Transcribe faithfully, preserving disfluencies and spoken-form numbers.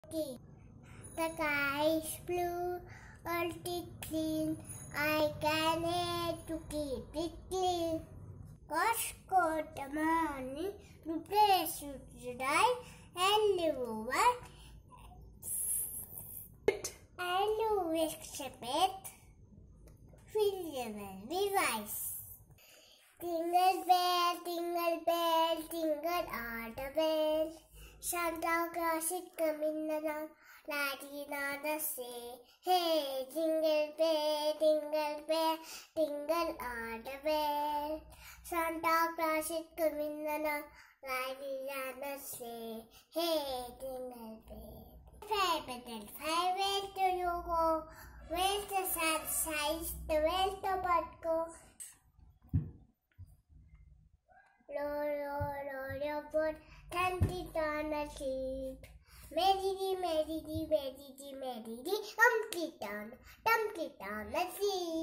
The sky is blue, earth is clean. I can hear to keep it clean. Cause good morning, prepare to die and live over. And you accept it. Feel will be wise. Jingle bell, jingle bell, jingle all the bells. Santa Claus is coming along, lighting on the sleigh. Hey, jingle bell, jingle bell, jingle all the bells. Santa Claus is coming along, lighting on the sleigh. Hey, jingle bell. Farewell, farewell to you go. Where's the sun shines, the where's the bird go? Low, low, low, your boat, can't on asleep. Merry, merry, merry, merry, merry, dumpty down, dumpty down asleep.